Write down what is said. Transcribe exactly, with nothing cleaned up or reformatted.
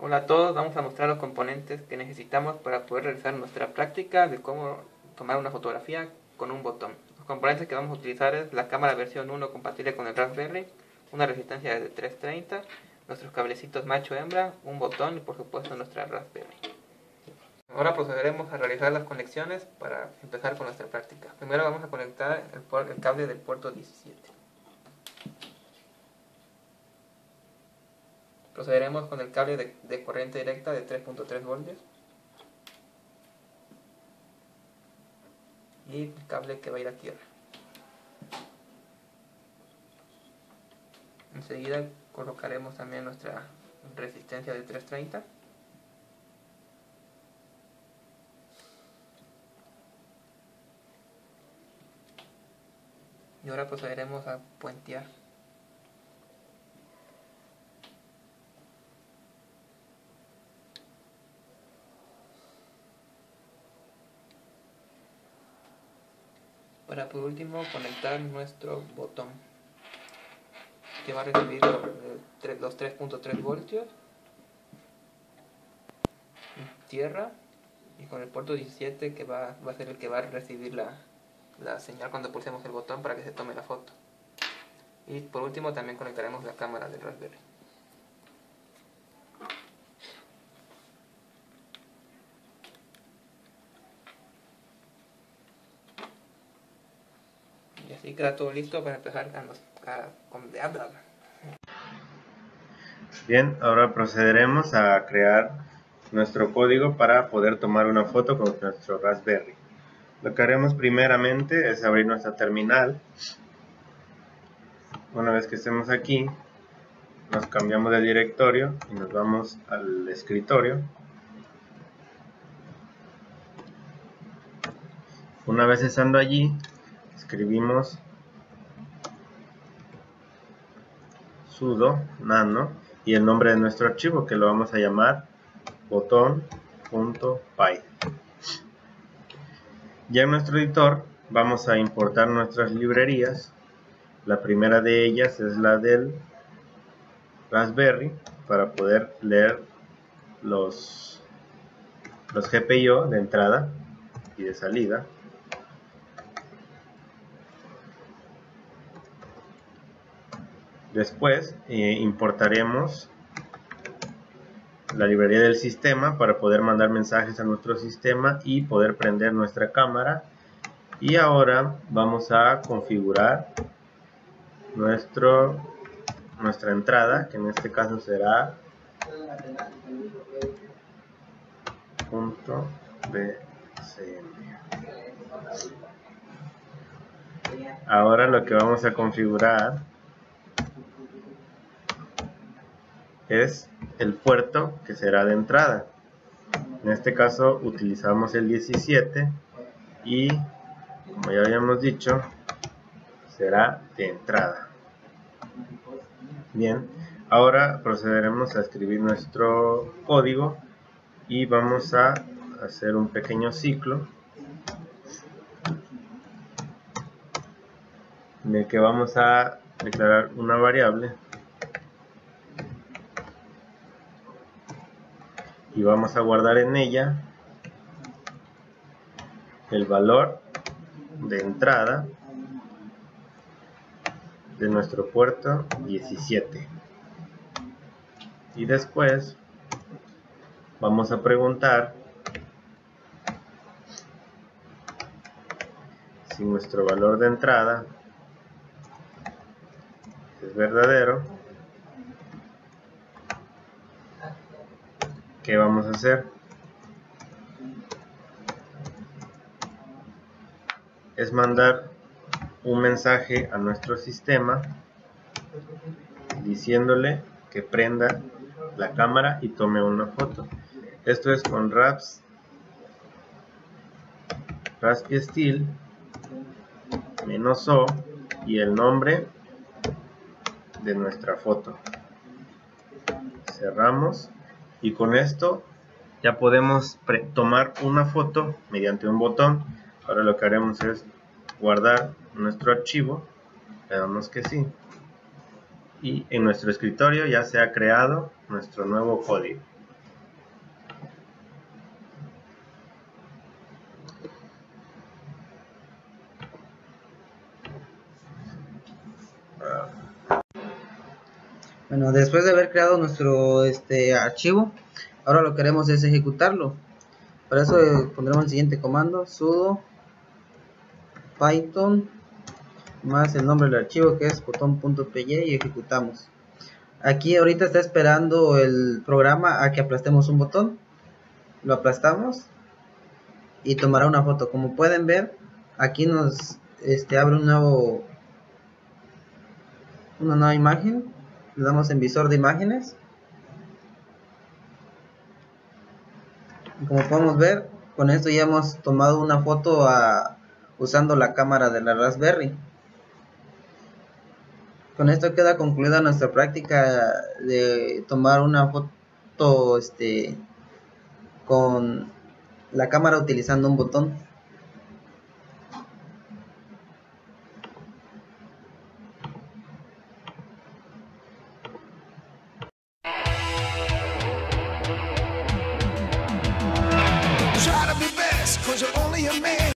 Hola a todos, vamos a mostrar los componentes que necesitamos para poder realizar nuestra práctica de cómo tomar una fotografía con un botón. Los componentes que vamos a utilizar es la cámara versión uno compatible con el Raspberry, una resistencia de trescientos treinta, nuestros cablecitos macho-hembra, un botón y por supuesto nuestra Raspberry. Ahora procederemos a realizar las conexiones para empezar con nuestra práctica. Primero vamos a conectar el, el cable del puerto diecisiete. Procederemos con el cable de, de corriente directa de tres punto tres voltios y el cable que va a ir a tierra. Enseguida colocaremos también nuestra resistencia de trescientos treinta. Y ahora procederemos a puentear. Para por último conectar nuestro botón que va a recibir los tres punto tres voltios, tierra, y con el puerto diecisiete que va, va a ser el que va a recibir la, la señal cuando pulsemos el botón para que se tome la foto. Y por último también conectaremos la cámara del Raspberry. Y así queda todo listo para empezar a, nos, a, a Bien, ahora procederemos a crear nuestro código para poder tomar una foto con nuestro Raspberry. Lo que haremos primeramente es abrir nuestra terminal. Una vez que estemos aquí, nos cambiamos de directorio y nos vamos al escritorio. Una vez estando allí, escribimos sudo nano y el nombre de nuestro archivo, que lo vamos a llamar botón.py. Ya en nuestro editor vamos a importar nuestras librerías. La primera de ellas es la del Raspberry, para poder leer los, los G P I O de entrada y de salida. Después eh, importaremos la librería del sistema para poder mandar mensajes a nuestro sistema y poder prender nuestra cámara. Y ahora vamos a configurar nuestro, nuestra entrada, que en este caso será punto .bcm. Ahora lo que vamos a configurar es el puerto que será de entrada. En este caso utilizamos el diecisiete y, como ya habíamos dicho, será de entrada. Bien, ahora procederemos a escribir nuestro código y vamos a hacer un pequeño ciclo en el que vamos a declarar una variable y vamos a guardar en ella el valor de entrada de nuestro puerto diecisiete. Y después vamos a preguntar si nuestro valor de entrada es verdadero. ¿Qué vamos a hacer? Es mandar un mensaje a nuestro sistema diciéndole que prenda la cámara y tome una foto. Esto es con Rasp, Raspi Steel menos O y el nombre de nuestra foto. Cerramos y con esto ya podemos tomar una foto mediante un botón. Ahora lo que haremos es guardar nuestro archivo, le damos que sí, y en nuestro escritorio ya se ha creado nuestro nuevo código. Bueno, después de haber creado nuestro este archivo, ahora lo que queremos es ejecutarlo. Para eso eh, pondremos el siguiente comando: sudo python más el nombre del archivo, que es botón.py, y ejecutamos. Aquí ahorita está esperando el programa a que aplastemos un botón. Lo aplastamos y tomará una foto. Como pueden ver, aquí nos este, abre un nuevo una nueva imagen. Le damos en visor de imágenes. Y como podemos ver, con esto ya hemos tomado una foto a, usando la cámara de la Raspberry. Con esto queda concluida nuestra práctica de tomar una foto este, con la cámara utilizando un botón. Try to be best, 'cause you're only a man.